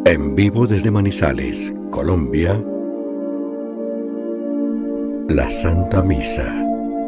En vivo desde Manizales, Colombia, la Santa Misa.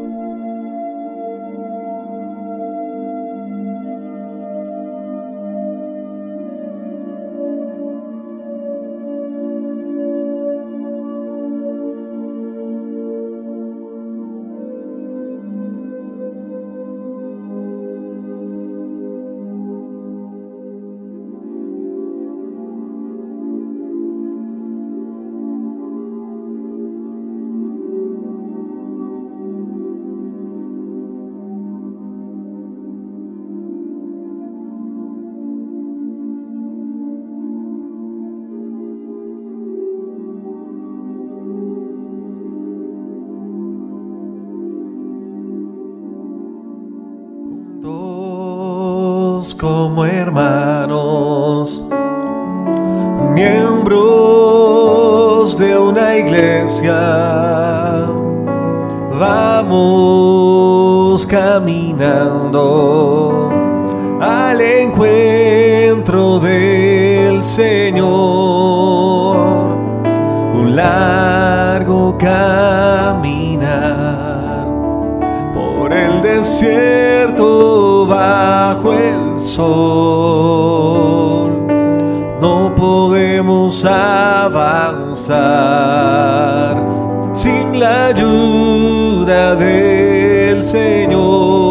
Como hermanos, miembros de una iglesia, vamos caminando al encuentro del Señor. Un largo caminar por el desierto bajo el sol, no podemos avanzar sin la ayuda del Señor.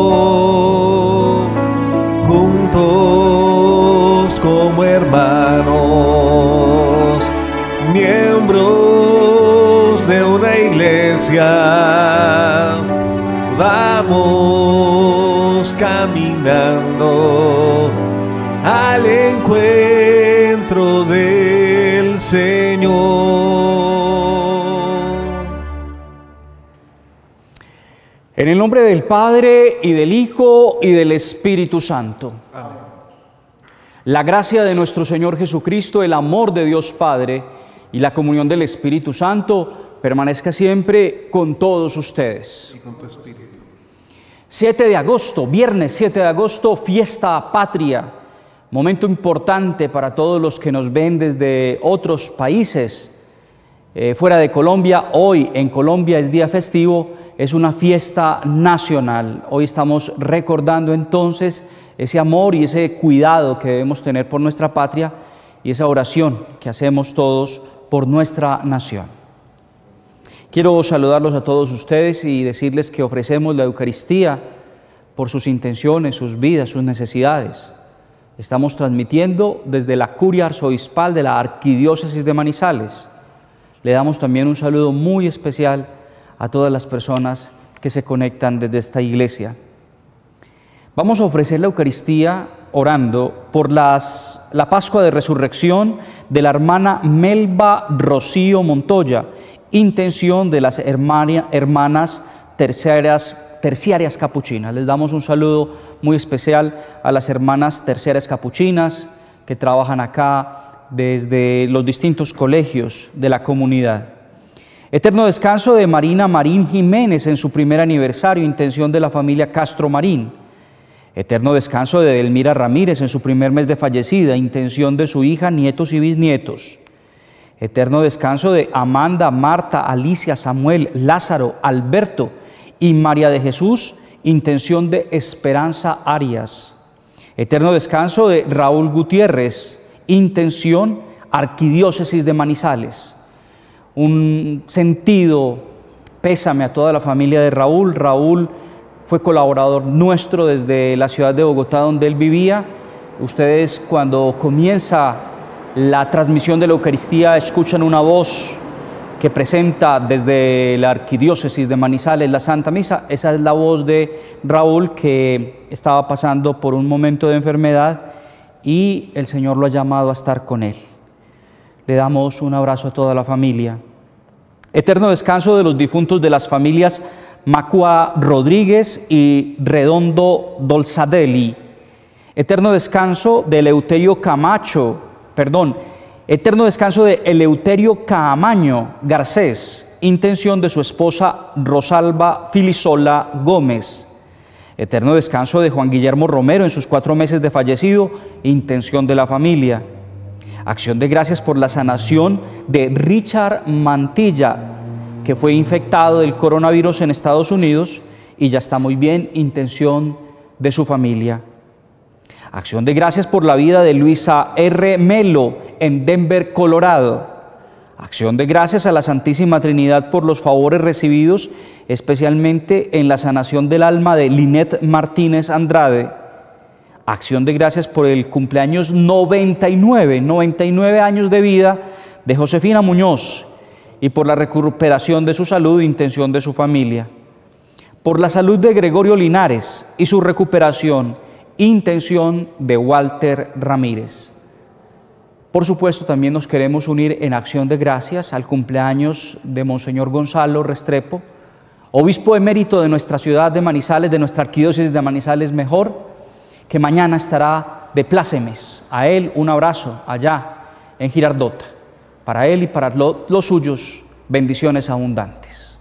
Juntos como hermanos, miembros de una iglesia, vamos caminando al encuentro del Señor. En el nombre del Padre, y del Hijo, y del Espíritu Santo. Amén. La gracia de nuestro Señor Jesucristo, el amor de Dios Padre y la comunión del Espíritu Santo permanezca siempre con todos ustedes. Y con tu espíritu. 7 de agosto, viernes 7 de agosto, fiesta patria, momento importante para todos los que nos ven desde otros países fuera de Colombia. Hoy en Colombia es día festivo, es una fiesta nacional. Hoy estamos recordando entonces ese amor y ese cuidado que debemos tener por nuestra patria y esa oración que hacemos todos por nuestra nación. Quiero saludarlos a todos ustedes y decirles que ofrecemos la Eucaristía por sus intenciones, sus vidas, sus necesidades. Estamos transmitiendo desde la Curia Arzobispal de la Arquidiócesis de Manizales. Le damos también un saludo muy especial a todas las personas que se conectan desde esta iglesia. Vamos a ofrecer la Eucaristía orando por la Pascua de Resurrección de la hermana Melba Rocío Montoya, intención de las hermanas terciarias capuchinas. Les damos un saludo muy especial a las hermanas terciarias capuchinas que trabajan acá desde los distintos colegios de la comunidad. Eterno descanso de Marina Marín Jiménez en su primer aniversario, intención de la familia Castro Marín. Eterno descanso de Delmira Ramírez en su primer mes de fallecida, intención de su hija, nietos y bisnietos. Eterno descanso de Amanda, Marta, Alicia, Samuel, Lázaro, Alberto y María de Jesús, intención de Esperanza Arias. Eterno descanso de Raúl Gutiérrez, intención Arquidiócesis de Manizales. Un sentido pésame a toda la familia de Raúl. Raúl fue colaborador nuestro desde la ciudad de Bogotá, donde él vivía. Ustedes, cuando comienza la transmisión de la Eucaristía, escuchan una voz que presenta desde la Arquidiócesis de Manizales la Santa Misa. Esa es la voz de Raúl, que estaba pasando por un momento de enfermedad y el Señor lo ha llamado a estar con él. Le damos un abrazo a toda la familia. Eterno descanso de los difuntos de las familias Macua Rodríguez y Redondo Dolzadelli. Eterno descanso de eterno descanso de Eleuterio Caamaño Garcés, intención de su esposa Rosalba Filisola Gómez. Eterno descanso de Juan Guillermo Romero en sus 4 meses de fallecido, intención de la familia. Acción de gracias por la sanación de Richard Mantilla, que fue infectado del coronavirus en Estados Unidos y ya está muy bien. Intención de su familia. Acción de gracias por la vida de Luisa R. Melo en Denver, Colorado. Acción de gracias a la Santísima Trinidad por los favores recibidos, especialmente en la sanación del alma de Linet Martínez Andrade. Acción de gracias por el cumpleaños 99 años de vida de Josefina Muñoz y por la recuperación de su salud e intención de su familia. Por la salud de Gregorio Linares y su recuperación, intención de Walter Ramírez. Por supuesto, también nos queremos unir en acción de gracias al cumpleaños de Monseñor Gonzalo Restrepo, obispo emérito de nuestra ciudad de Manizales, de nuestra arquidiócesis de Manizales Mejor, que mañana estará de plácemes. A él un abrazo allá en Girardota. Para él y para los suyos, bendiciones abundantes.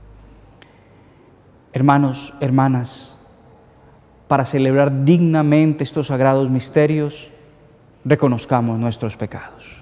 Hermanos, hermanas, para celebrar dignamente estos sagrados misterios, reconozcamos nuestros pecados.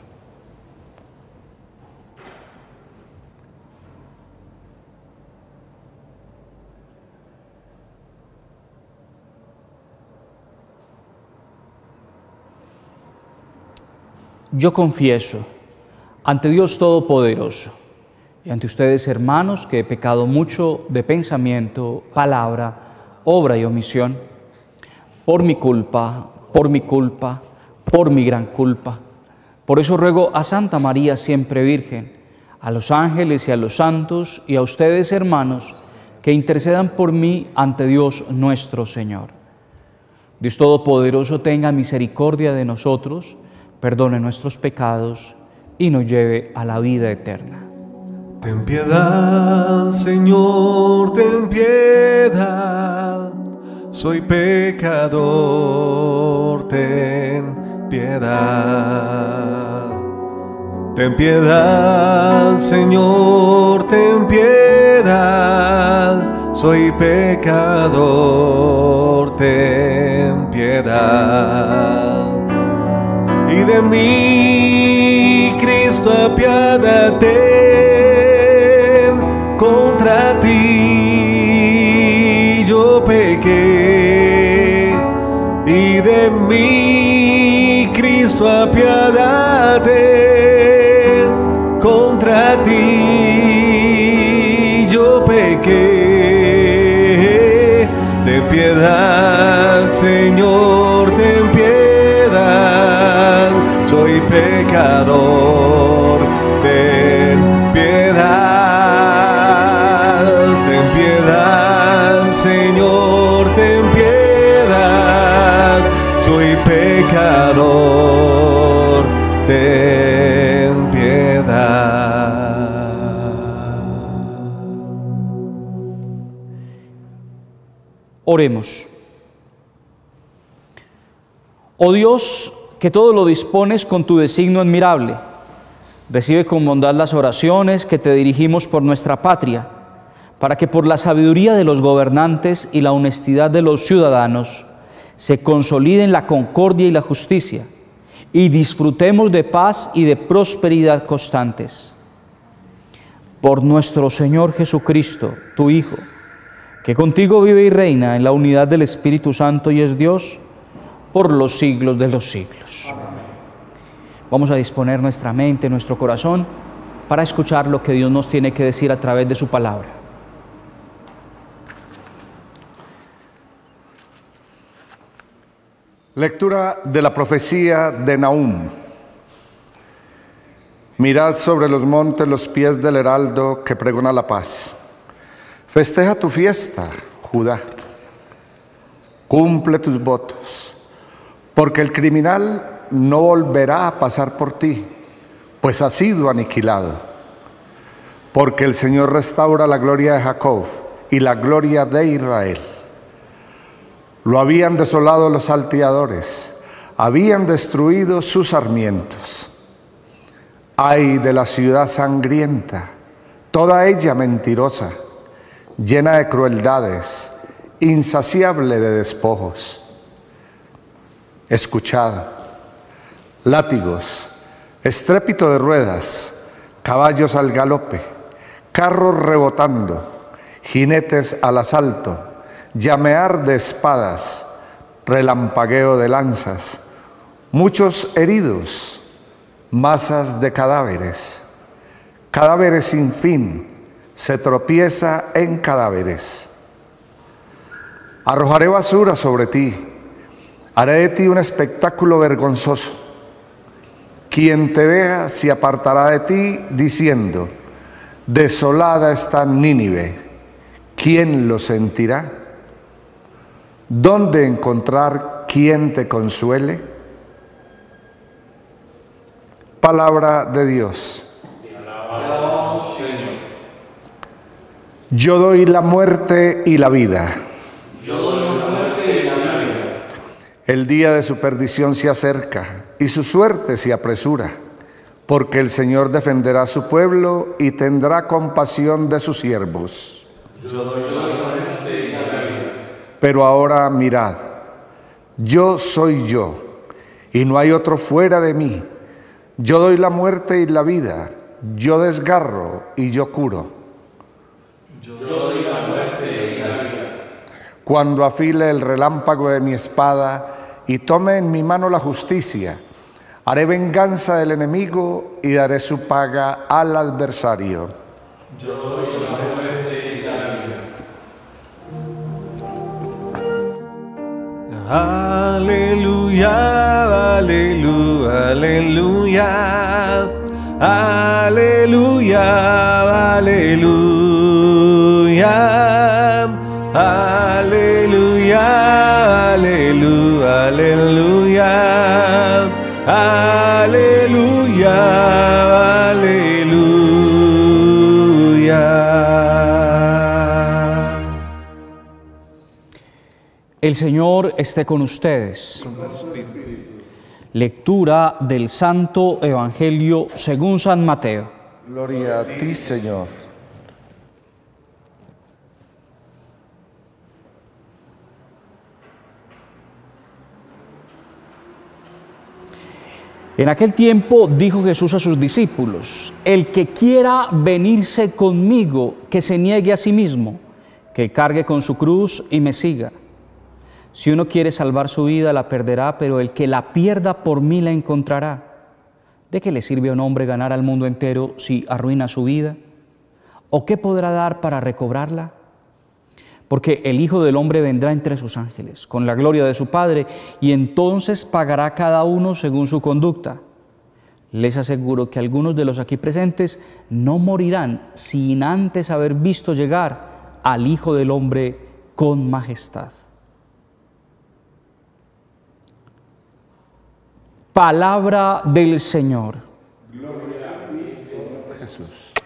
Yo confieso ante Dios Todopoderoso y ante ustedes, hermanos, que he pecado mucho de pensamiento, palabra, obra y omisión, por mi culpa, por mi gran culpa. Por eso ruego a Santa María, siempre Virgen, a los ángeles y a los santos, y a ustedes, hermanos, que intercedan por mí ante Dios nuestro Señor. Dios Todopoderoso tenga misericordia de nosotros, perdone nuestros pecados y nos lleve a la vida eterna. Ten piedad, Señor, ten piedad. Soy pecador, ten piedad. Ten piedad, Señor, ten piedad. Soy pecador, ten piedad. Y de mí, Cristo, apiádate, contra ti yo pequé. Y de mí, Cristo, apiádate, contra ti yo pequé. Ten piedad, Señor, ten piedad. Soy pecador, ten piedad, Señor, ten piedad. Soy pecador, ten piedad. Oremos. Oh Dios, que todo lo dispones con tu designio admirable, recibe con bondad las oraciones que te dirigimos por nuestra patria, para que por la sabiduría de los gobernantes y la honestidad de los ciudadanos se consoliden la concordia y la justicia, y disfrutemos de paz y de prosperidad constantes. Por nuestro Señor Jesucristo, tu Hijo, que contigo vive y reina en la unidad del Espíritu Santo y es Dios, por los siglos de los siglos. Amén. Vamos a disponer nuestra mente, nuestro corazón, para escuchar lo que Dios nos tiene que decir a través de su palabra. Lectura de la profecía de Nahum. Mirad sobre los montes los pies del heraldo que pregona la paz. Festeja tu fiesta, Judá. Cumple tus votos. Porque el criminal no volverá a pasar por ti, pues ha sido aniquilado. Porque el Señor restaura la gloria de Jacob y la gloria de Israel. Lo habían desolado los salteadores, habían destruido sus sarmientos. Ay de la ciudad sangrienta, toda ella mentirosa, llena de crueldades, insaciable de despojos. Escuchad, látigos, Estrépito de ruedas, caballos al galope, carros rebotando, jinetes al asalto, llamear de espadas, relampagueo de lanzas, muchos heridos, masas de cadáveres, cadáveres sin fin, se tropieza en cadáveres. Arrojaré basura sobre ti, haré de ti un espectáculo vergonzoso. Quien te vea se apartará de ti diciendo, desolada está Nínive, ¿quién lo sentirá? ¿Dónde encontrar quien te consuele? Palabra de Dios. Yo doy la muerte y la vida. El día de su perdición se acerca y su suerte se apresura, porque el Señor defenderá a su pueblo y tendrá compasión de sus siervos. Pero ahora mirad, yo soy yo, y no hay otro fuera de mí. Yo doy la muerte y la vida, yo desgarro y yo curo. Yo doy la muerte y la vida. Cuando afile el relámpago de mi espada y tome en mi mano la justicia, haré venganza del enemigo y daré su paga al adversario. Yo doy la muerte y la vida. Aleluya, aleluya, aleluya, aleluya, aleluya, aleluya, aleluya, aleluya, aleluya, aleluya. El Señor esté con ustedes. Lectura del Santo Evangelio según San Mateo. Gloria a ti, Señor. En aquel tiempo dijo Jesús a sus discípulos, el que quiera venirse conmigo, que se niegue a sí mismo, que cargue con su cruz y me siga. Si uno quiere salvar su vida, la perderá, pero el que la pierda por mí la encontrará. ¿De qué le sirve a un hombre ganar al mundo entero si arruina su vida? ¿O qué podrá dar para recobrarla? Porque el Hijo del Hombre vendrá entre sus ángeles, con la gloria de su Padre, y entonces pagará cada uno según su conducta. Les aseguro que algunos de los aquí presentes no morirán sin antes haber visto llegar al Hijo del Hombre con majestad. Palabra del Señor. Gloria a ti, Señor Jesús.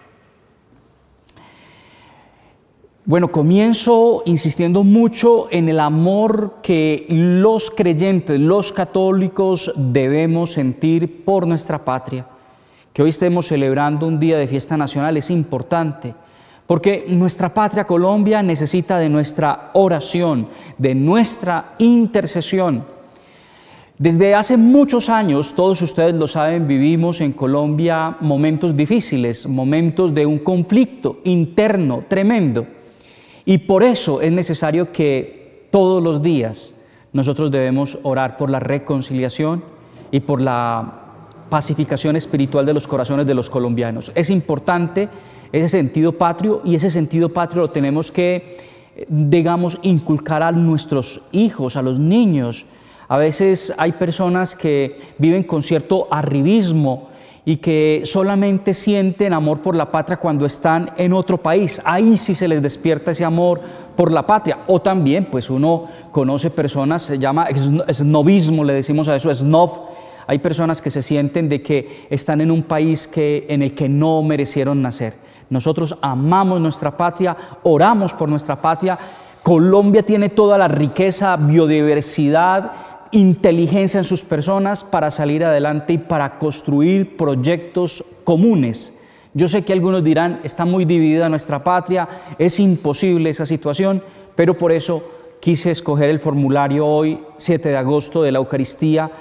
Bueno, comienzo insistiendo mucho en el amor que los creyentes, los católicos debemos sentir por nuestra patria. Que hoy estemos celebrando un día de fiesta nacional es importante, porque nuestra patria Colombia necesita de nuestra oración, de nuestra intercesión. Desde hace muchos años, todos ustedes lo saben, vivimos en Colombia momentos difíciles, momentos de un conflicto interno tremendo. Y por eso es necesario que todos los días nosotros debemos orar por la reconciliación y por la pacificación espiritual de los corazones de los colombianos. Es importante ese sentido patrio, y ese sentido patrio lo tenemos que, digamos, inculcar a nuestros hijos, a los niños. A veces hay personas que viven con cierto arribismo y que solamente sienten amor por la patria cuando están en otro país. Ahí sí se les despierta ese amor por la patria. O también, pues uno conoce personas, se llama snobismo, le decimos a eso, snob. Hay personas que se sienten de que están en un país en el que no merecieron nacer. Nosotros amamos nuestra patria, oramos por nuestra patria. Colombia tiene toda la riqueza, biodiversidad, inteligencia en sus personas para salir adelante y para construir proyectos comunes. Yo sé que algunos dirán, está muy dividida nuestra patria, es imposible esa situación, pero por eso quise escoger el formulario hoy, 7 de agosto, de la Eucaristía,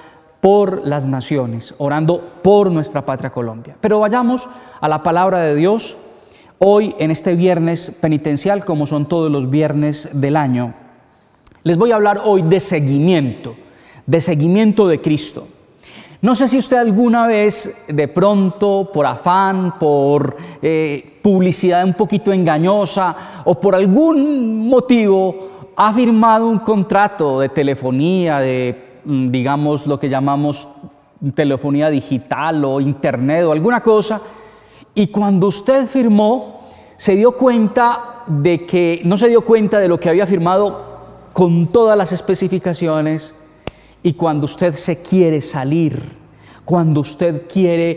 por las naciones, orando por nuestra patria Colombia. Pero vayamos a la palabra de Dios hoy en este viernes penitencial, como son todos los viernes del año. Les voy a hablar hoy de seguimiento de Cristo. No sé si usted alguna vez, de pronto, por afán, por publicidad un poquito engañosa o por algún motivo, ha firmado un contrato de telefonía, digamos, lo que llamamos telefonía digital o internet o alguna cosa, y cuando usted firmó, se dio cuenta de que no se dio cuenta de lo que había firmado con todas las especificaciones, y cuando usted se quiere salir, cuando usted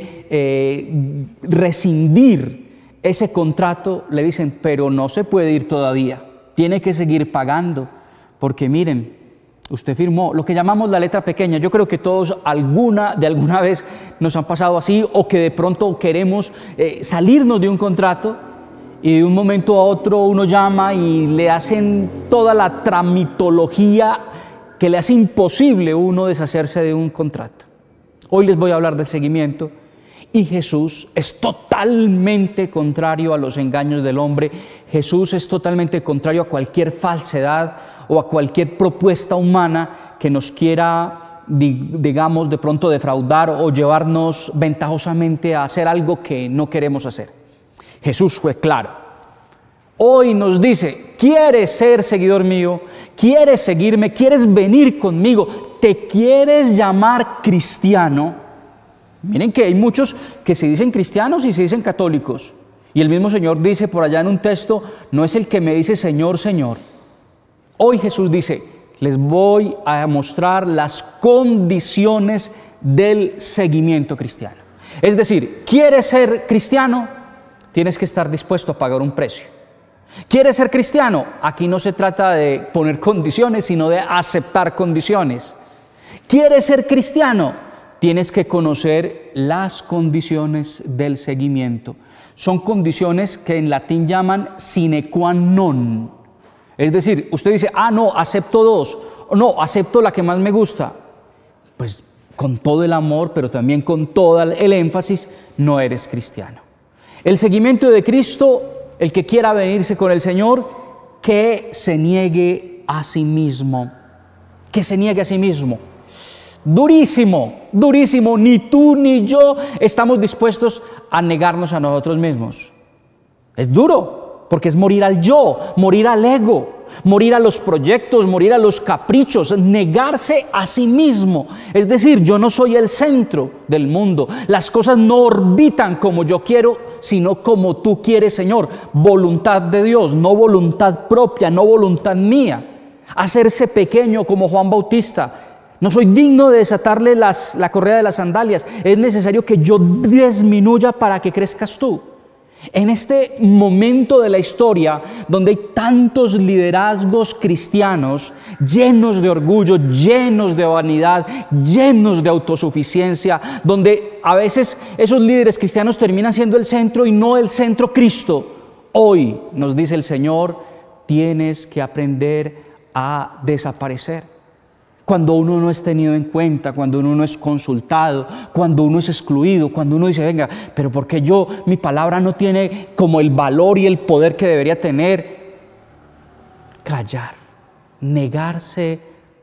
quiere rescindir ese contrato, le dicen, pero no se puede ir todavía, tiene que seguir pagando, porque miren, usted firmó lo que llamamos la letra pequeña. Yo creo que todos de alguna vez nos han pasado así, o que de pronto queremos salirnos de un contrato y de un momento a otro uno llama y le hacen toda la tramitología que le hace imposible uno deshacerse de un contrato. Hoy les voy a hablar del seguimiento, y Jesús es totalmente contrario a los engaños del hombre. Jesús es totalmente contrario a cualquier falsedad o a cualquier propuesta humana que nos quiera, digamos, de pronto defraudar o llevarnos ventajosamente a hacer algo que no queremos hacer. Jesús fue claro. Hoy nos dice, ¿quieres ser seguidor mío? ¿Quieres seguirme? ¿Quieres venir conmigo? ¿Te quieres llamar cristiano? Miren que hay muchos que se dicen cristianos y se dicen católicos. Y el mismo Señor dice por allá en un texto, no es el que me dice Señor, Señor. Hoy Jesús dice, les voy a mostrar las condiciones del seguimiento cristiano. Es decir, ¿quieres ser cristiano? Tienes que estar dispuesto a pagar un precio. ¿Quieres ser cristiano? Aquí no se trata de poner condiciones, sino de aceptar condiciones. ¿Quieres ser cristiano? Tienes que conocer las condiciones del seguimiento. Son condiciones que en latín llaman sine qua non. Es decir, usted dice, no, acepto dos, o no, acepto la que más me gusta. Pues con todo el amor, pero también con todo el énfasis, no eres cristiano. El seguimiento de Cristo, el que quiera venirse con el Señor, que se niegue a sí mismo. Que se niegue a sí mismo. Durísimo, durísimo. Ni tú ni yo estamos dispuestos a negarnos a nosotros mismos. Es duro, porque es morir al yo, morir al ego, morir a los proyectos, morir a los caprichos, negarse a sí mismo. Es decir, yo no soy el centro del mundo. Las cosas no orbitan como yo quiero, sino como tú quieres, Señor. Voluntad de Dios, no voluntad propia, no voluntad mía. Hacerse pequeño como Juan Bautista. No soy digno de desatarle la correa de las sandalias. Es necesario que yo disminuya para que crezcas tú. En este momento de la historia, donde hay tantos liderazgos cristianos llenos de orgullo, llenos de vanidad, llenos de autosuficiencia, donde a veces esos líderes cristianos terminan siendo el centro y no el centro Cristo, hoy nos dice el Señor, tienes que aprender a desaparecer. Cuando uno no es tenido en cuenta, cuando uno no es consultado, cuando uno es excluido, cuando uno dice, venga, pero ¿por qué mi palabra no tiene como el valor y el poder que debería tener? Callar, negarse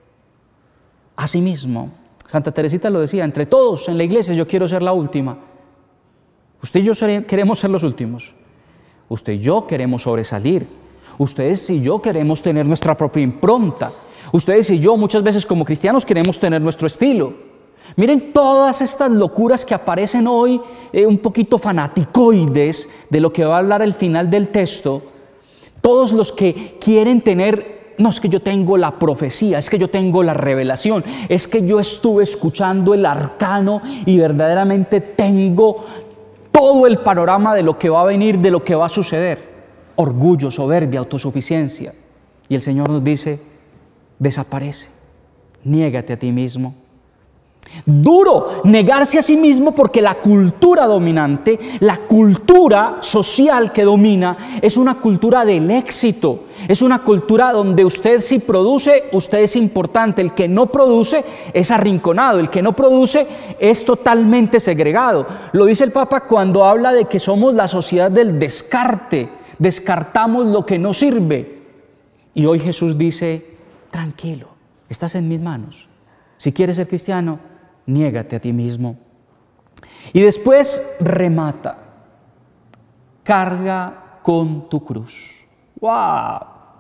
a sí mismo. Santa Teresita lo decía, entre todos en la iglesia yo quiero ser la última. Usted y yo queremos ser los últimos. Usted y yo queremos sobresalir. Ustedes y yo queremos tener nuestra propia impronta. Ustedes y yo muchas veces como cristianos queremos tener nuestro estilo. Miren todas estas locuras que aparecen hoy, un poquito fanaticoides de lo que va a hablar el final del texto. Todos los que quieren tener, no es que yo tengo la profecía, es que yo tengo la revelación, es que yo estuve escuchando el arcano y verdaderamente tengo todo el panorama de lo que va a venir, de lo que va a suceder. Orgullo, soberbia, autosuficiencia. Y el Señor nos dice, desaparece, niégate a ti mismo. Duro negarse a sí mismo, porque la cultura dominante, la cultura social que domina, es una cultura del éxito. Es una cultura donde usted, si produce, usted es importante. El que no produce es arrinconado. El que no produce es totalmente segregado. Lo dice el Papa cuando habla de que somos la sociedad del descarte. Descartamos lo que no sirve. Y hoy Jesús dice: tranquilo, estás en mis manos. Si quieres ser cristiano, niégate a ti mismo. Y después remata: carga con tu cruz. ¡Wow!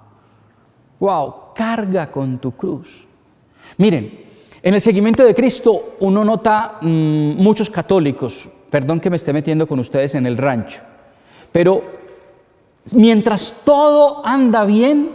¡Wow! Carga con tu cruz. Miren, en el seguimiento de Cristo uno nota muchos católicos, perdón que me esté metiendo con ustedes en el rancho, pero mientras todo anda bien,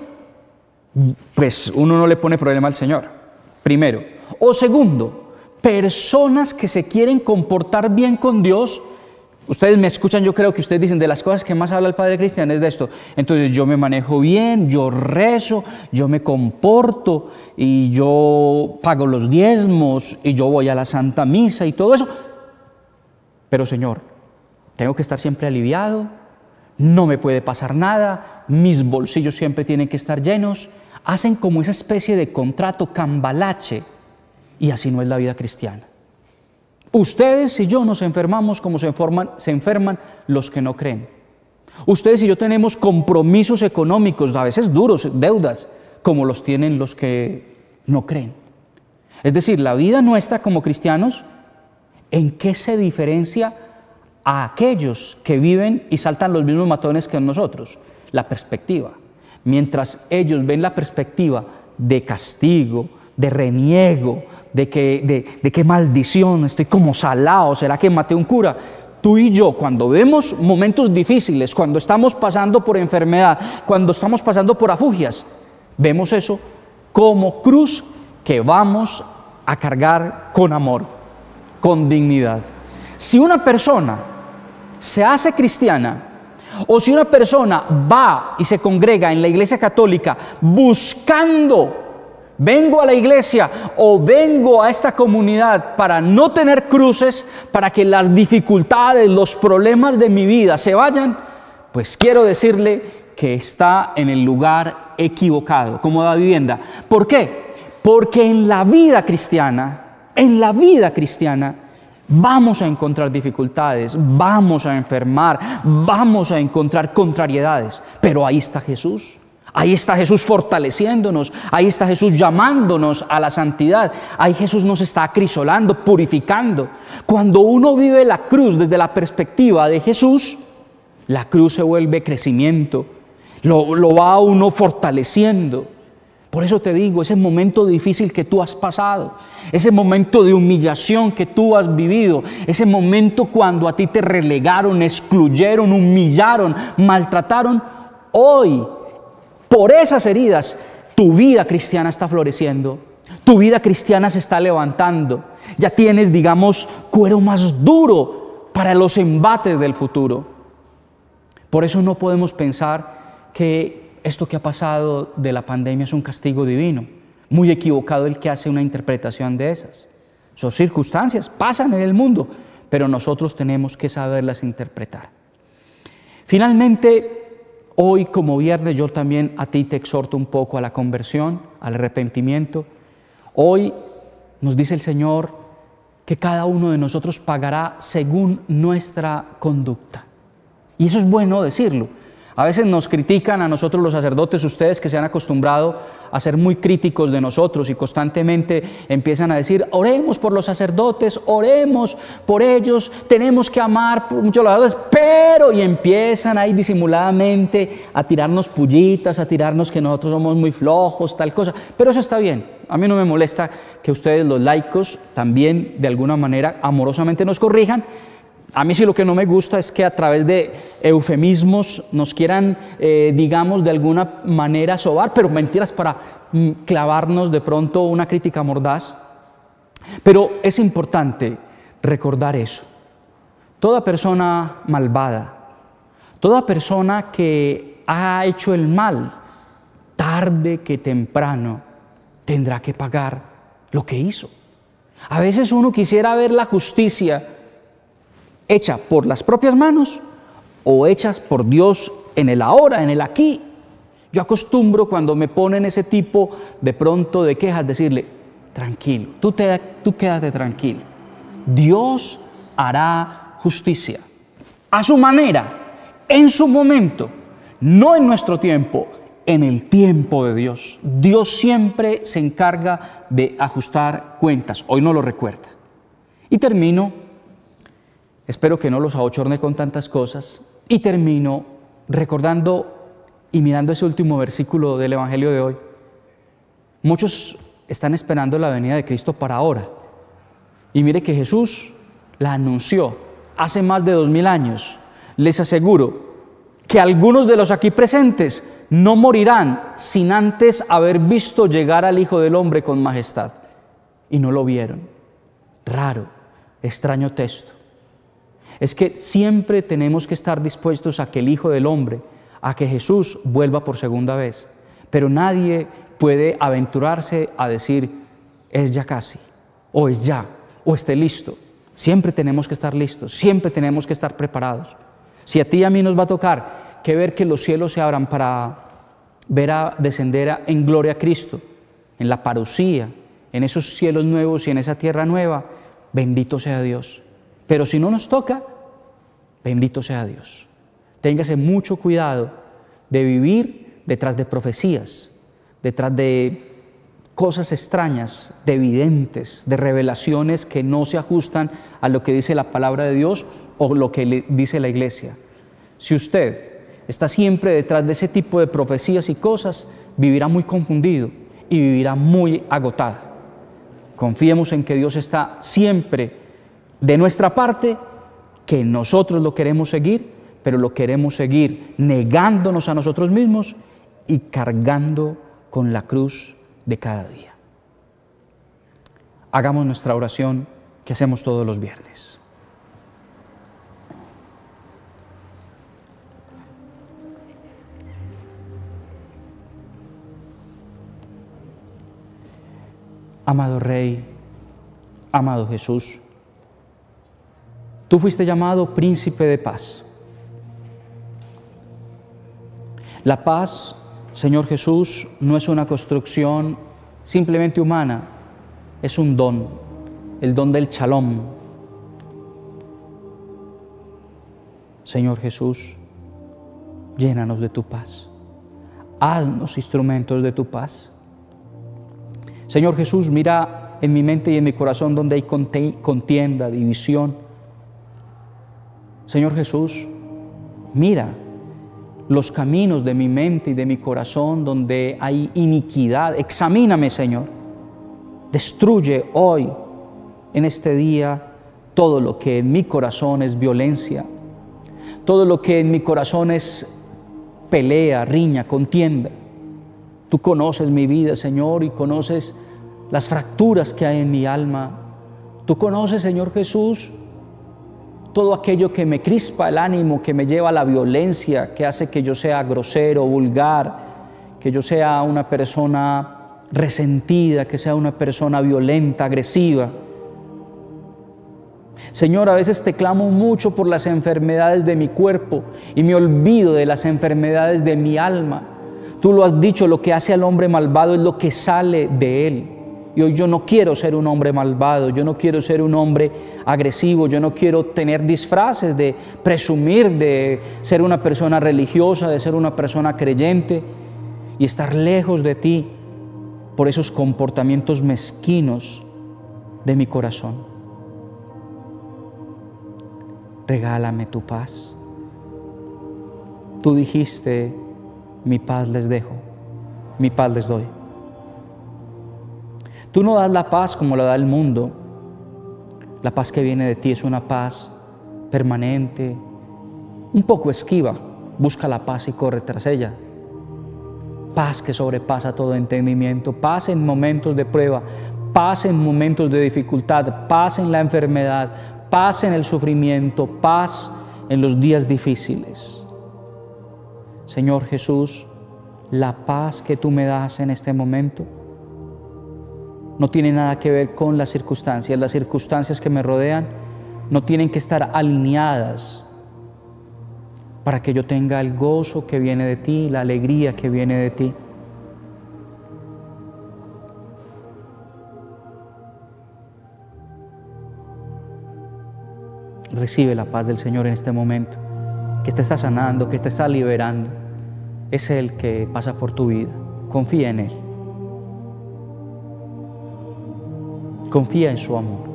pues uno no le pone problema al Señor, primero. O segundo, personas que se quieren comportar bien con Dios. Ustedes me escuchan, yo creo que ustedes dicen, de las cosas que más habla el Padre Cristian es de esto. Entonces yo me manejo bien, yo rezo, yo me comporto y yo pago los diezmos y yo voy a la Santa Misa y todo eso. Pero Señor, tengo que estar siempre aliviado, no me puede pasar nada, mis bolsillos siempre tienen que estar llenos. Hacen como esa especie de contrato cambalache, y así no es la vida cristiana. Ustedes y yo nos enfermamos como se enferman los que no creen. Ustedes y yo tenemos compromisos económicos, a veces duros, deudas, como los tienen los que no creen. Es decir, la vida nuestra como cristianos, ¿en qué se diferencia a aquellos que viven y saltan los mismos matones que nosotros? La perspectiva. Mientras ellos ven la perspectiva de castigo, de reniego, de qué maldición, estoy como salado, ¿será que maté a un cura? Tú y yo, cuando vemos momentos difíciles, cuando estamos pasando por enfermedad, cuando estamos pasando por afugias, vemos eso como cruz que vamos a cargar con amor, con dignidad. Si una persona se hace cristiana, o si una persona va y se congrega en la Iglesia Católica buscando: vengo a la iglesia o vengo a esta comunidad para no tener cruces, para que las dificultades, los problemas de mi vida se vayan, pues quiero decirle que está en el lugar equivocado, como da vivienda. ¿Por qué? Porque en la vida cristiana, vamos a encontrar dificultades, vamos a enfermar, vamos a encontrar contrariedades, pero ahí está Jesús. Ahí está Jesús fortaleciéndonos, ahí está Jesús llamándonos a la santidad, ahí Jesús nos está acrisolando, purificando. Cuando uno vive la cruz desde la perspectiva de Jesús, la cruz se vuelve crecimiento, lo va a uno fortaleciendo. Por eso te digo, ese momento difícil que tú has pasado, ese momento de humillación que tú has vivido, ese momento cuando a ti te relegaron, excluyeron, humillaron, maltrataron, hoy, por esas heridas, tu vida cristiana está floreciendo, tu vida cristiana se está levantando, ya tienes, digamos, cuero más duro para los embates del futuro. Por eso no podemos pensar que esto que ha pasado de la pandemia es un castigo divino. Muy equivocado el que hace una interpretación de esas. Son circunstancias, pasan en el mundo, pero nosotros tenemos que saberlas interpretar. Finalmente, hoy como viernes yo también a ti te exhorto un poco a la conversión, al arrepentimiento. Hoy nos dice el Señor que cada uno de nosotros pagará según nuestra conducta. Y eso es bueno decirlo. A veces nos critican a nosotros los sacerdotes, ustedes que se han acostumbrado a ser muy críticos de nosotros y constantemente empiezan a decir: oremos por los sacerdotes, oremos por ellos, tenemos que amar por muchos lados, pero, y empiezan ahí disimuladamente a tirarnos pullitas, a tirarnos que nosotros somos muy flojos, tal cosa. Pero eso está bien, a mí no me molesta que ustedes los laicos también de alguna manera amorosamente nos corrijan. A mí sí lo que no me gusta es que a través de eufemismos nos quieran, digamos, de alguna manera sobar, pero mentiras, para clavarnos de pronto una crítica mordaz. Pero es importante recordar eso. Toda persona malvada, toda persona que ha hecho el mal, tarde que temprano tendrá que pagar lo que hizo. A veces uno quisiera ver la justicia hecha por las propias manos o hechas por Dios en el ahora, en el aquí. Yo acostumbro cuando me ponen ese tipo de pronto de quejas decirle, tranquilo, tú quédate tranquilo. Dios hará justicia a su manera, en su momento, no en nuestro tiempo, en el tiempo de Dios. Dios siempre se encarga de ajustar cuentas. Hoy no lo recuerda. Y termino, espero que no los abochorne con tantas cosas, y termino recordando y mirando ese último versículo del Evangelio de hoy. Muchos están esperando la venida de Cristo para ahora. Y mire que Jesús la anunció hace más de 2000 años. Les aseguro que algunos de los aquí presentes no morirán sin antes haber visto llegar al Hijo del Hombre con majestad. Y no lo vieron. Raro, extraño texto. Es que siempre tenemos que estar dispuestos a que el Hijo del Hombre, a que Jesús vuelva por segunda vez. Pero nadie puede aventurarse a decir, es ya casi, o es ya, o esté listo. Siempre tenemos que estar listos, siempre tenemos que estar preparados. Si a ti y a mí nos va a tocar que ver que los cielos se abran para ver a descender en gloria a Cristo, en la parusía, en esos cielos nuevos y en esa tierra nueva, bendito sea Dios. Pero si no nos toca, bendito sea Dios. Téngase mucho cuidado de vivir detrás de profecías, detrás de cosas extrañas, de evidentes, de revelaciones que no se ajustan a lo que dice la palabra de Dios o lo que le dice la iglesia. Si usted está siempre detrás de ese tipo de profecías y cosas, vivirá muy confundido y vivirá muy agotado. Confiemos en que Dios está siempre de nuestra parte, que nosotros lo queremos seguir, pero lo queremos seguir negándonos a nosotros mismos y cargando con la cruz de cada día. Hagamos nuestra oración que hacemos todos los viernes. Amado Rey, amado Jesús, tú fuiste llamado príncipe de paz. La paz, Señor Jesús, no es una construcción simplemente humana, es un don, el don del Shalom. Señor Jesús, llénanos de tu paz, haznos instrumentos de tu paz. Señor Jesús, mira en mi mente y en mi corazón donde hay contienda, división. Señor Jesús, mira los caminos de mi mente y de mi corazón donde hay iniquidad. Examíname, Señor. Destruye hoy, en este día, todo lo que en mi corazón es violencia, todo lo que en mi corazón es pelea, riña, contienda. Tú conoces mi vida, Señor, y conoces las fracturas que hay en mi alma. Tú conoces, Señor Jesús, todo aquello que me crispa el ánimo, que me lleva a la violencia, que hace que yo sea grosero, vulgar, que yo sea una persona resentida, que sea una persona violenta, agresiva. Señor, a veces te clamo mucho por las enfermedades de mi cuerpo y me olvido de las enfermedades de mi alma. Tú lo has dicho, lo que hace al hombre malvado es lo que sale de él. Y hoy yo no quiero ser un hombre malvado, yo no quiero ser un hombre agresivo, yo no quiero tener disfraces de presumir de ser una persona religiosa, de ser una persona creyente y estar lejos de ti por esos comportamientos mezquinos de mi corazón. Regálame tu paz. Tú dijiste, mi paz les dejo, mi paz les doy. Tú no das la paz como la da el mundo. La paz que viene de ti es una paz permanente, un poco esquiva. Busca la paz y corre tras ella. Paz que sobrepasa todo entendimiento. Paz en momentos de prueba. Paz en momentos de dificultad. Paz en la enfermedad. Paz en el sufrimiento. Paz en los días difíciles. Señor Jesús, la paz que tú me das en este momento no tiene nada que ver con las circunstancias. Las circunstancias que me rodean no tienen que estar alineadas para que yo tenga el gozo que viene de ti, la alegría que viene de ti. Recibe la paz del Señor en este momento, que te está sanando, que te está liberando. Es Él que pasa por tu vida. Confía en Él. Confía en su amor.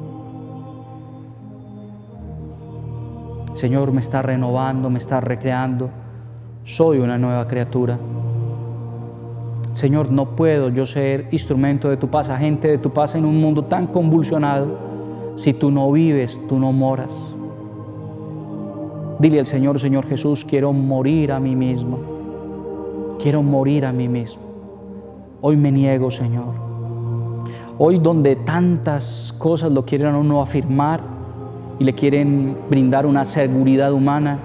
Señor, me está renovando, me está recreando. Soy una nueva criatura. Señor, no puedo yo ser instrumento de tu paz, agente de tu paz en un mundo tan convulsionado. Si tú no vives, tú no moras. Dile al Señor, Señor Jesús, quiero morir a mí mismo. Quiero morir a mí mismo. Hoy me niego, Señor. Hoy donde tantas cosas lo quieren a uno afirmar y le quieren brindar una seguridad humana,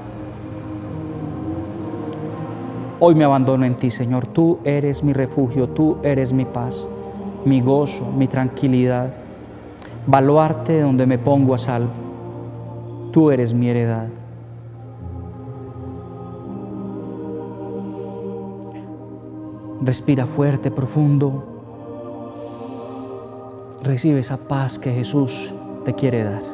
hoy me abandono en ti, Señor. Tú eres mi refugio, tú eres mi paz, mi gozo, mi tranquilidad. Baluarte donde me pongo a salvo. Tú eres mi heredad. Respira fuerte, profundo. Recibe esa paz que Jesús te quiere dar.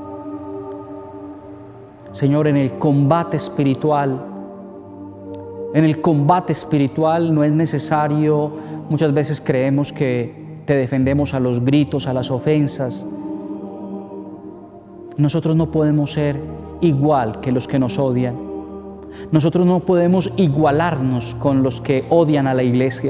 Señor, en el combate espiritual no es necesario, muchas veces creemos que te defendemos a los gritos, a las ofensas. Nosotros no podemos ser igual que los que nos odian. Nosotros no podemos igualarnos con los que odian a la iglesia.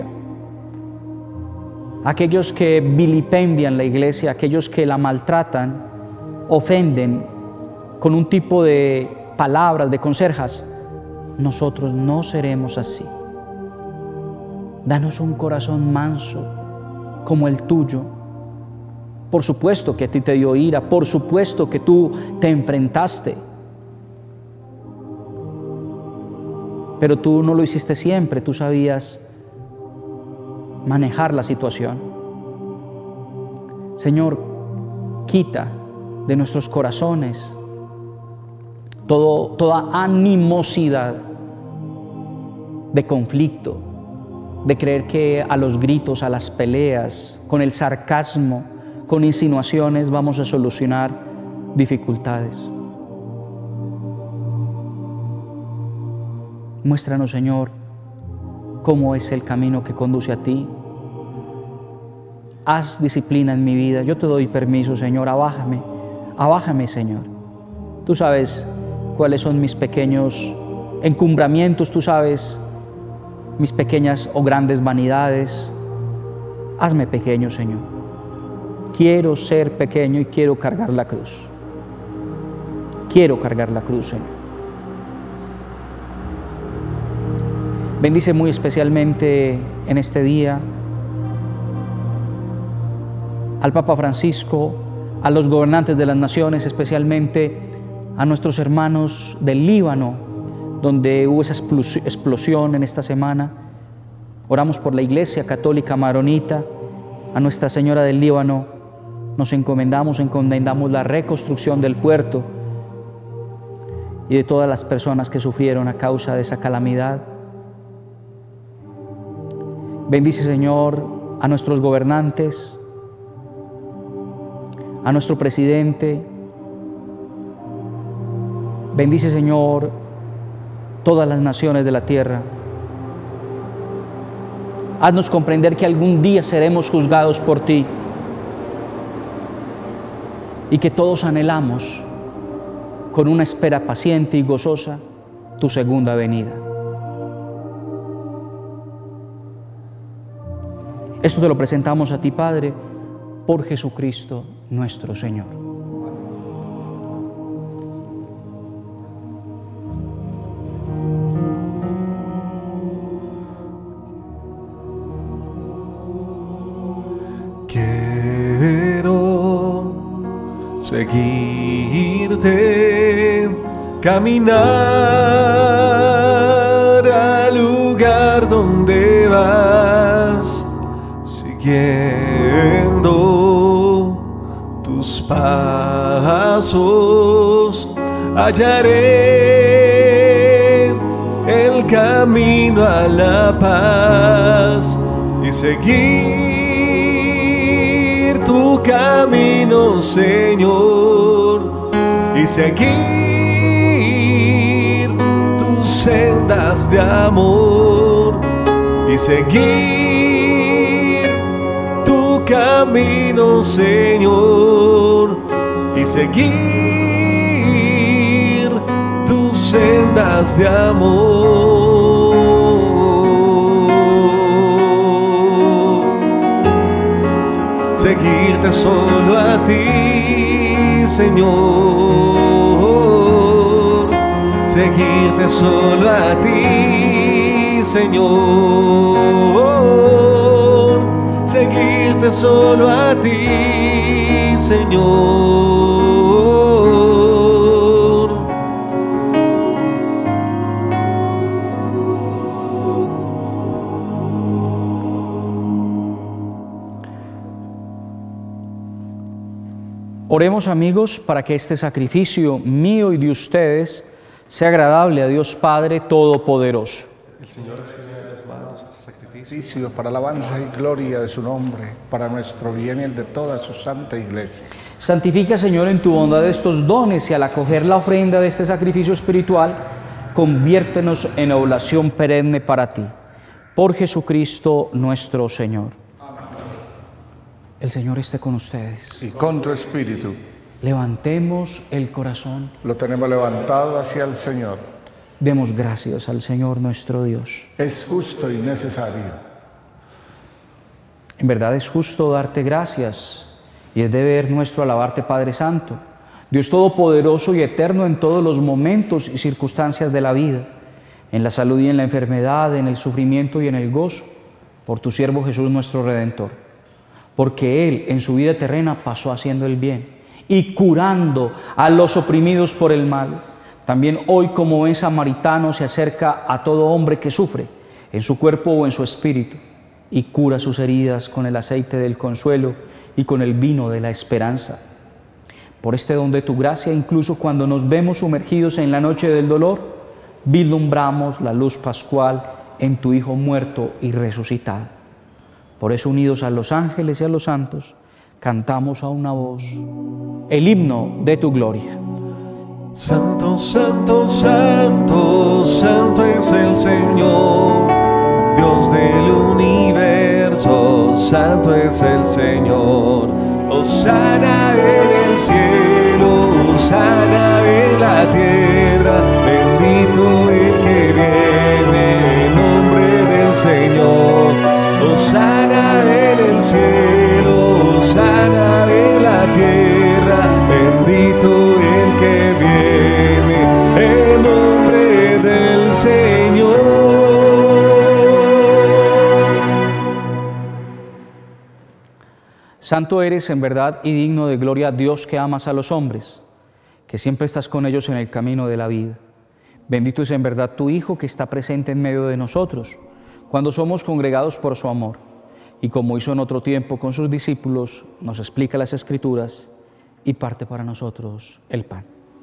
Aquellos que vilipendian la iglesia, aquellos que la maltratan, ofenden con un tipo de palabras, de conserjas. Nosotros no seremos así. Danos un corazón manso como el tuyo. Por supuesto que a ti te dio ira, por supuesto que tú te enfrentaste, pero tú no lo hiciste siempre, tú sabías manejar la situación. Señor, quita de nuestros corazones toda animosidad de conflicto, de creer que a los gritos, a las peleas, con el sarcasmo, con insinuaciones vamos a solucionar dificultades. Muéstranos, Señor, cómo es el camino que conduce a ti. Haz disciplina en mi vida. Yo te doy permiso, Señor, abájame, Señor. Tú sabes cuáles son mis pequeños encumbramientos, tú sabes mis pequeñas o grandes vanidades. Hazme pequeño, Señor. Quiero ser pequeño y quiero cargar la cruz. Quiero cargar la cruz, Señor. Bendice muy especialmente en este día al Papa Francisco, a los gobernantes de las naciones, especialmente a nuestros hermanos del Líbano, donde hubo esa explosión en esta semana. Oramos por la Iglesia Católica Maronita, a Nuestra Señora del Líbano. Nos encomendamos la reconstrucción del puerto y de todas las personas que sufrieron a causa de esa calamidad. Bendice, Señor, a nuestros gobernantes, a nuestro presidente. Bendice, Señor, todas las naciones de la tierra. Haznos comprender que algún día seremos juzgados por ti y que todos anhelamos con una espera paciente y gozosa tu segunda venida. Esto te lo presentamos a ti, Padre, por Jesucristo nuestro Señor. Quiero seguirte, caminar al lugar donde vas, siguiendo siguiendo tus pasos, hallaré el camino a la paz y seguir tu camino, Señor, y seguir tus sendas de amor, y seguir tu camino, Señor, y seguir tus sendas de amor. Seguirte solo a ti, Señor, seguirte solo a ti, Señor, seguirte solo a ti, Señor. Oremos, amigos, para que este sacrificio mío y de ustedes sea agradable a Dios Padre Todopoderoso. El Señor recibe de tus manos este Sacrificio para alabanza y gloria de su nombre, para nuestro bien y el de toda su santa iglesia. Santifica, Señor, en tu bondad estos dones y al acoger la ofrenda de este sacrificio espiritual, conviértenos en oblación perenne para ti. Por Jesucristo nuestro Señor. El Señor esté con ustedes. Y con tu espíritu. Levantemos el corazón. Lo tenemos levantado hacia el Señor. Demos gracias al Señor nuestro Dios. Es justo y necesario. En verdad es justo darte gracias y es deber nuestro alabarte, Padre Santo, Dios Todopoderoso y eterno en todos los momentos y circunstancias de la vida, en la salud y en la enfermedad, en el sufrimiento y en el gozo, por tu siervo Jesús nuestro Redentor. Porque Él en su vida terrena pasó haciendo el bien y curando a los oprimidos por el mal. También hoy, como buen samaritano, se acerca a todo hombre que sufre, en su cuerpo o en su espíritu, y cura sus heridas con el aceite del consuelo y con el vino de la esperanza. Por este don de tu gracia, incluso cuando nos vemos sumergidos en la noche del dolor, vislumbramos la luz pascual en tu Hijo muerto y resucitado. Por eso, unidos a los ángeles y a los santos, cantamos a una voz el himno de tu gloria. Santo, santo, santo, santo es el Señor, Dios del universo, santo es el Señor. Hosana en el cielo, hosana en la tierra, bendito el que viene en nombre del Señor. Hosana en el cielo, hosana en la tierra, bendito el que viene en nombre del Señor. Santo eres en verdad y digno de gloria, Dios que amas a los hombres, que siempre estás con ellos en el camino de la vida. Bendito es en verdad tu Hijo que está presente en medio de nosotros, cuando somos congregados por su amor, y como hizo en otro tiempo con sus discípulos, nos explica las Escrituras y parte para nosotros el pan.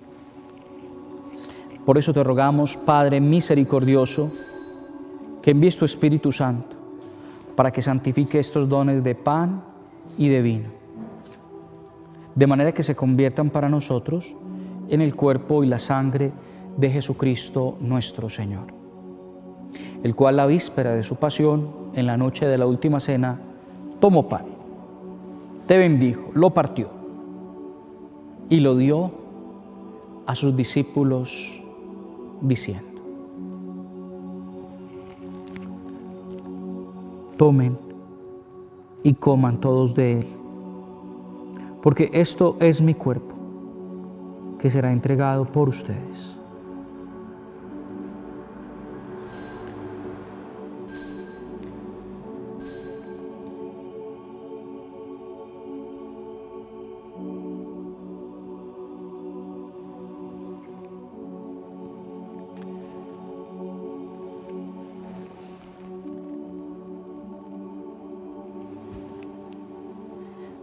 Por eso te rogamos, Padre misericordioso, que envíes tu Espíritu Santo para que santifique estos dones de pan y de vino, de manera que se conviertan para nosotros en el cuerpo y la sangre de Jesucristo nuestro Señor, el cual la víspera de su pasión, en la noche de la última cena, tomó pan, te bendijo, lo partió y lo dio a sus discípulos diciendo: tomen y coman todos de él, porque esto es mi cuerpo, que será entregado por ustedes.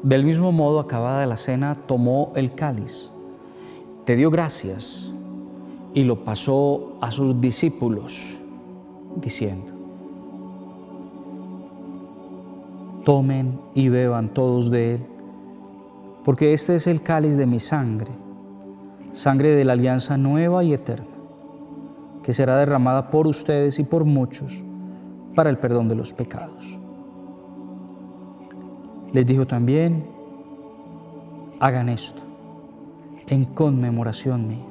Del mismo modo, acabada la cena, tomó el cáliz, te dio gracias y lo pasó a sus discípulos, diciendo: tomen y beban todos de él, porque este es el cáliz de mi sangre, sangre de la alianza nueva y eterna, que será derramada por ustedes y por muchos para el perdón de los pecados. Les dijo también: hagan esto en conmemoración mía.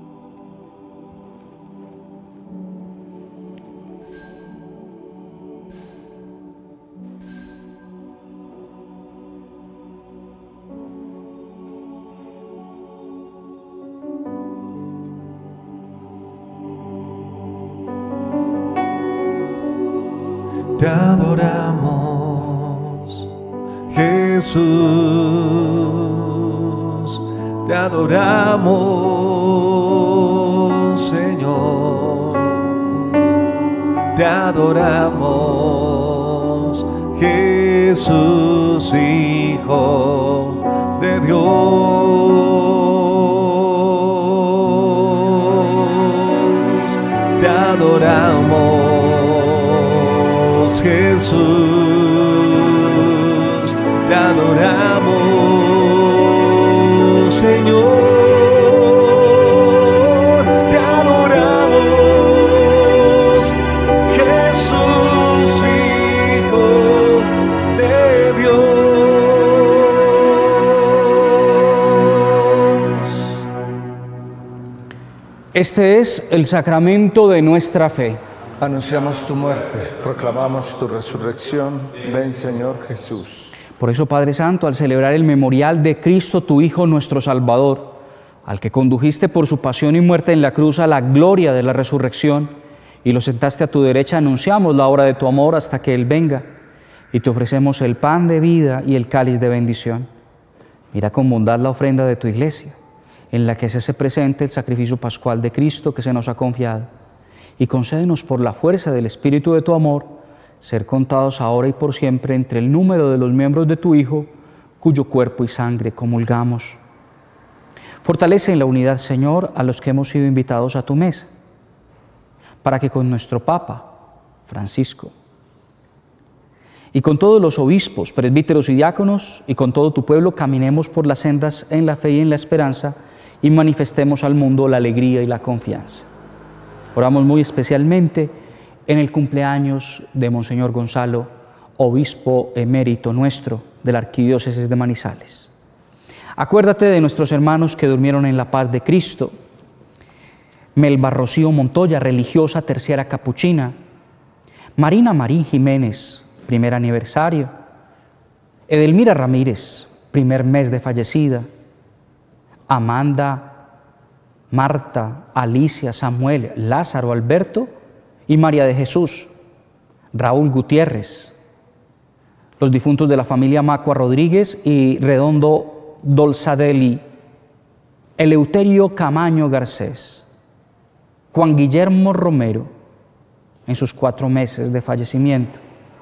Te adoramos, Jesús, te adoramos, Señor, te adoramos, Jesús, Hijo de Dios, te adoramos, Jesús, te adoramos, Señor, te adoramos, Jesús, Hijo de Dios. Este es el sacramento de nuestra fe. Anunciamos tu muerte, proclamamos tu resurrección. Ven, Señor Jesús. Por eso, Padre Santo, al celebrar el memorial de Cristo, tu Hijo, nuestro Salvador, al que condujiste por su pasión y muerte en la cruz a la gloria de la resurrección y lo sentaste a tu derecha, anunciamos la obra de tu amor hasta que Él venga, y te ofrecemos el pan de vida y el cáliz de bendición. Mira con bondad la ofrenda de tu iglesia, en la que se hace presente el sacrificio pascual de Cristo que se nos ha confiado, y concédenos por la fuerza del Espíritu de tu amor, ser contados ahora y por siempre entre el número de los miembros de tu Hijo, cuyo cuerpo y sangre comulgamos. Fortalece en la unidad, Señor, a los que hemos sido invitados a tu mesa, para que con nuestro Papa, Francisco, y con todos los obispos, presbíteros y diáconos, y con todo tu pueblo, caminemos por las sendas en la fe y en la esperanza, y manifestemos al mundo la alegría y la confianza. Oramos muy especialmente en el cumpleaños de Monseñor Gonzalo, obispo emérito nuestro de la Arquidiócesis de Manizales. Acuérdate de nuestros hermanos que durmieron en la paz de Cristo. Melba Rocío Montoya, religiosa terciera capuchina. Marina Marín Jiménez, primer aniversario. Edelmira Ramírez, primer mes de fallecida. Amanda, Marta, Alicia, Samuel, Lázaro, Alberto y María de Jesús, Raúl Gutiérrez, los difuntos de la familia Macua Rodríguez y Redondo Dolzadelli, Eleuterio Camaño Garcés, Juan Guillermo Romero, en sus 4 meses de fallecimiento.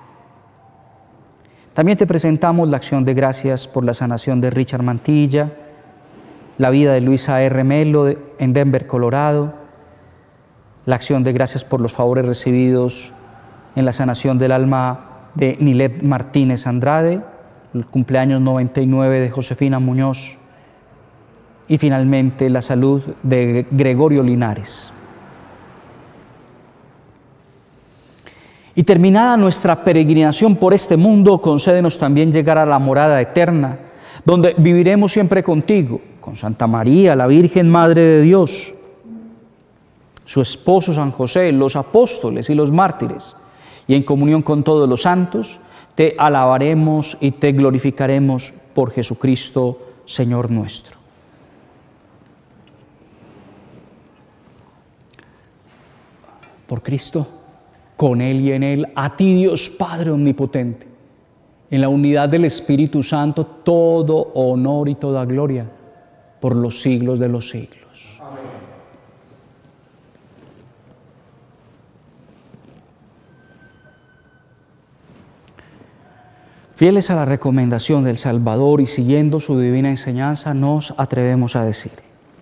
También te presentamos la acción de gracias por la sanación de Richard Mantilla, la vida de Luisa R. Melo en Denver, Colorado, la acción de gracias por los favores recibidos en la sanación del alma de Nilet Martínez Andrade, el cumpleaños 99 de Josefina Muñoz, y finalmente la salud de Gregorio Linares. Y terminada nuestra peregrinación por este mundo, concédenos también llegar a la morada eterna, donde viviremos siempre contigo, con Santa María, la Virgen Madre de Dios, su esposo San José, los apóstoles y los mártires, y en comunión con todos los santos, te alabaremos y te glorificaremos por Jesucristo, Señor nuestro. Por Cristo, con Él y en Él, a ti Dios Padre Omnipotente, en la unidad del Espíritu Santo, todo honor y toda gloria, por los siglos de los siglos. Amén. Fieles a la recomendación del Salvador y siguiendo su divina enseñanza, nos atrevemos a decir: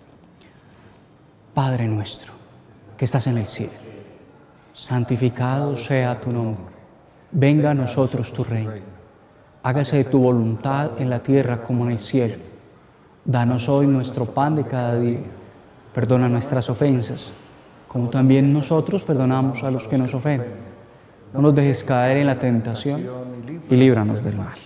Padre nuestro, que estás en el cielo, santificado sea tu nombre. Venga a nosotros tu reino. Hágase tu voluntad en la tierra como en el cielo. Danos hoy nuestro pan de cada día. Perdona nuestras ofensas, como también nosotros perdonamos a los que nos ofenden. No nos dejes caer en la tentación y líbranos del mal.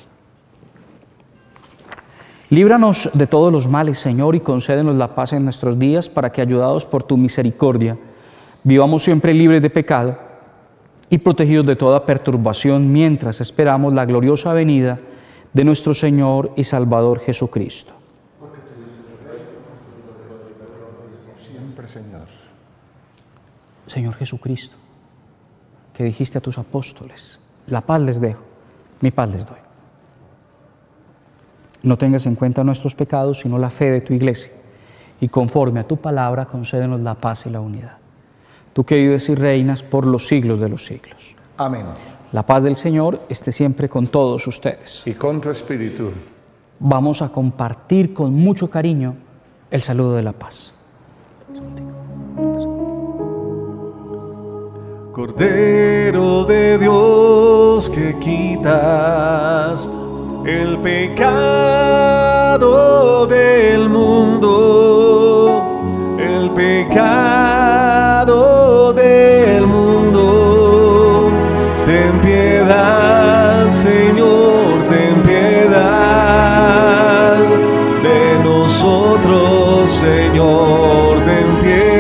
Líbranos de todos los males, Señor, y concédenos la paz en nuestros días, para que, ayudados por tu misericordia, vivamos siempre libres de pecado y protegidos de toda perturbación, mientras esperamos la gloriosa venida de nuestro Señor y Salvador Jesucristo. Siempre, Señor. Señor Jesucristo, que dijiste a tus apóstoles: la paz les dejo, mi paz les doy. No tengas en cuenta nuestros pecados, sino la fe de tu iglesia, y conforme a tu palabra concédenos la paz y la unidad. Tú que vives y reinas por los siglos de los siglos. Amén. La paz del Señor esté siempre con todos ustedes. Y con tu espíritu. Vamos a compartir con mucho cariño el saludo de la paz. Cordero de Dios, que quitas el pecado del mundo, el pecado del mundo. Ten piedad, Señor, ten piedad de nosotros, Señor, ten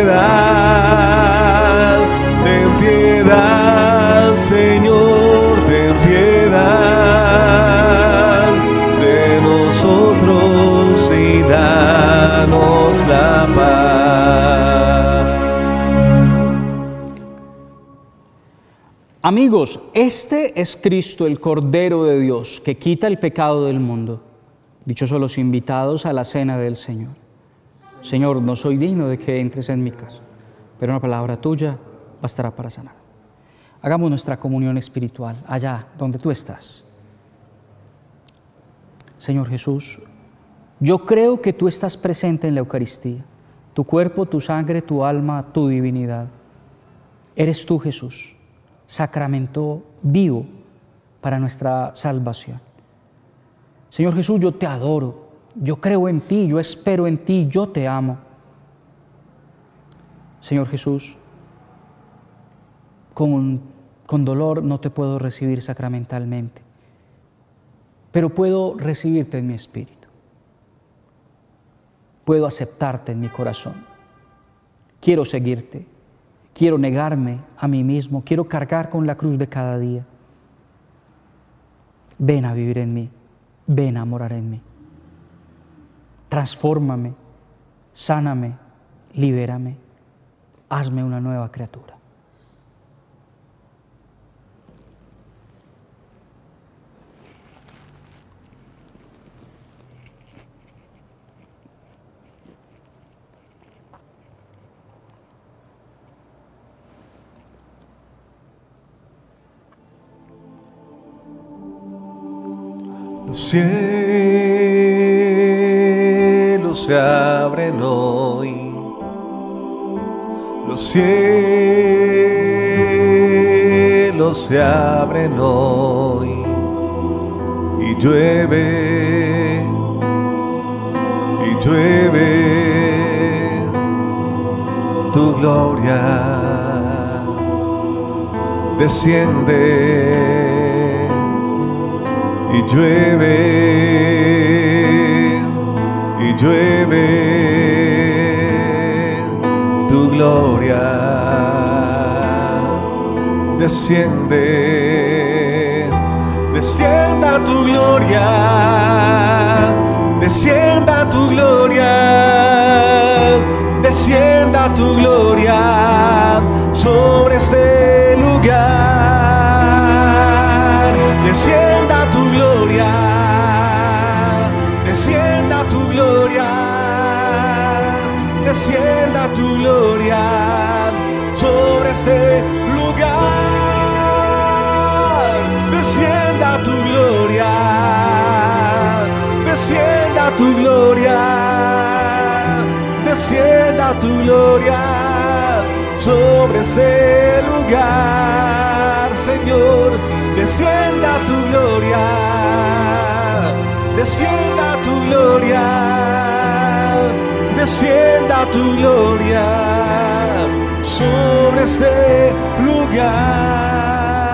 piedad, ten piedad, Señor, ten piedad de nosotros y danos la paz. Amigos, este es Cristo, el Cordero de Dios, que quita el pecado del mundo. Dichosos los invitados a la cena del Señor. Señor, no soy digno de que entres en mi casa, pero una palabra tuya bastará para sanar. Hagamos nuestra comunión espiritual allá donde tú estás. Señor Jesús, yo creo que tú estás presente en la Eucaristía. Tu cuerpo, tu sangre, tu alma, tu divinidad. Eres tú, Jesús, sacramento vivo para nuestra salvación. Señor Jesús, yo te adoro, yo creo en ti, yo espero en ti, yo te amo. Señor Jesús, con dolor no te puedo recibir sacramentalmente, pero puedo recibirte en mi espíritu. Puedo aceptarte en mi corazón. Quiero seguirte, quiero negarme a mí mismo, quiero cargar con la cruz de cada día. Ven a vivir en mí, ven a morar en mí. Transfórmame, sáname, libérame, hazme una nueva criatura. Los cielos se abren hoy, los cielos se abren hoy y llueve tu gloria, desciende. Y llueve tu gloria, desciende, descienda tu gloria, descienda tu gloria, descienda tu gloria sobre este lugar, descienda tu gloria, descienda tu gloria, descienda tu gloria sobre este lugar, descienda tu gloria, descienda tu gloria, descienda tu gloria sobre este lugar, Señor, descienda tu gloria, descienda tu gloria, descienda tu gloria sobre este lugar.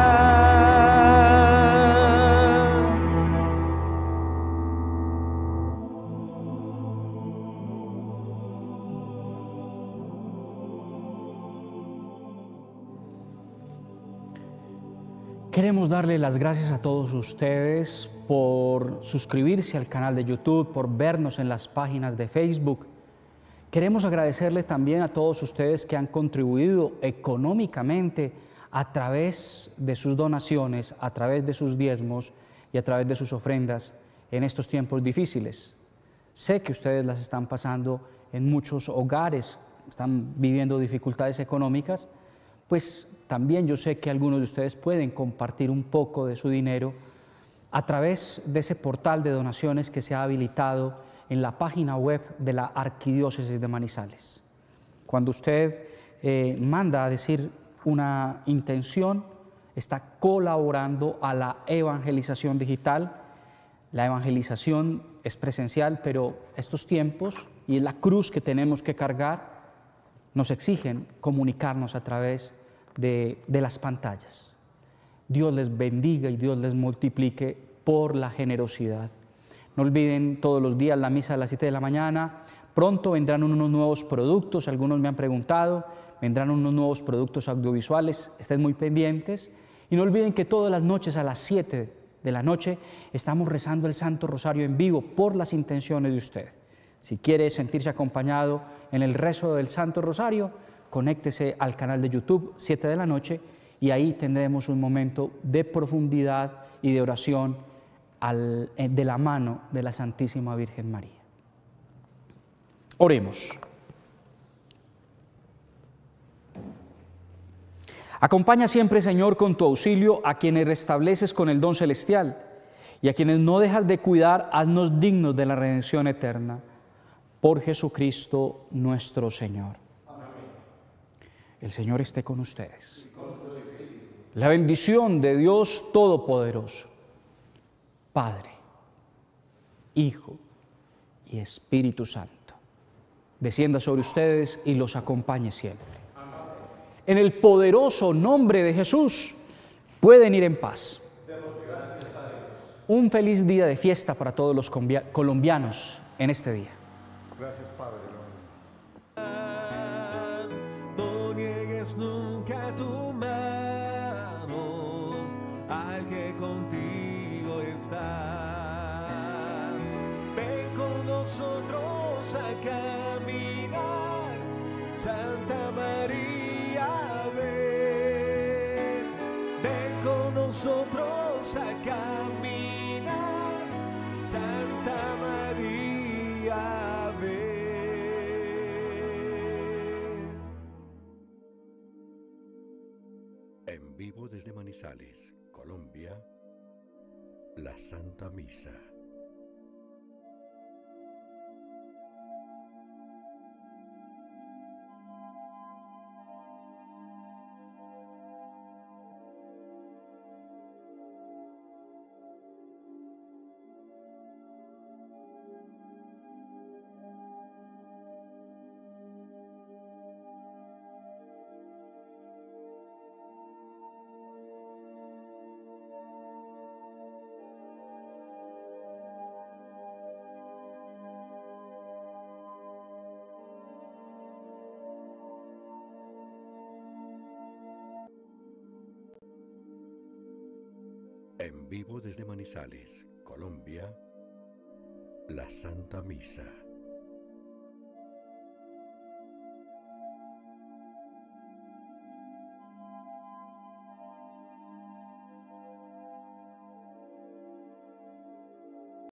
Queremos darle las gracias a todos ustedes por suscribirse al canal de YouTube, por vernos en las páginas de Facebook. Queremos agradecerles también a todos ustedes que han contribuido económicamente a través de sus donaciones, a través de sus diezmos y a través de sus ofrendas en estos tiempos difíciles. Sé que ustedes las están pasando en muchos hogares, están viviendo dificultades económicas, pues también yo sé que algunos de ustedes pueden compartir un poco de su dinero a través de ese portal de donaciones que se ha habilitado en la página web de la Arquidiócesis de Manizales. Cuando usted manda a decir una intención, está colaborando a la evangelización digital. La evangelización es presencial, pero estos tiempos y la cruz que tenemos que cargar nos exigen comunicarnos a través de las pantallas. Dios les bendiga y Dios les multiplique por la generosidad. No olviden todos los días la misa a las 7 de la mañana. Pronto vendrán unos nuevos productos, algunos me han preguntado, vendrán unos nuevos productos audiovisuales, estén muy pendientes. Y no olviden que todas las noches a las 7 de la noche estamos rezando el Santo Rosario en vivo por las intenciones de usted. Si quiere sentirse acompañado en el rezo del Santo Rosario, conéctese al canal de YouTube 7 de la noche y ahí tendremos un momento de profundidad y de oración de la mano de la Santísima Virgen María. Oremos. Acompaña siempre, Señor, con tu auxilio a quienes restableces con el don celestial y a quienes no dejas de cuidar, haznos dignos de la redención eterna. Por Jesucristo nuestro Señor. El Señor esté con ustedes. La bendición de Dios Todopoderoso, Padre, Hijo y Espíritu Santo, descienda sobre ustedes y los acompañe siempre. En el poderoso nombre de Jesús, pueden ir en paz. Un feliz día de fiesta para todos los colombianos en este día. Gracias, Padre. No niegues nunca tu mano al que contigo está. Ven con nosotros a caminar, Santa María, ven. Ven con nosotros a caminar, Santa María, ven. En vivo desde Manizales, Colombia, la Santa Misa. En vivo desde Manizales, Colombia, la Santa Misa.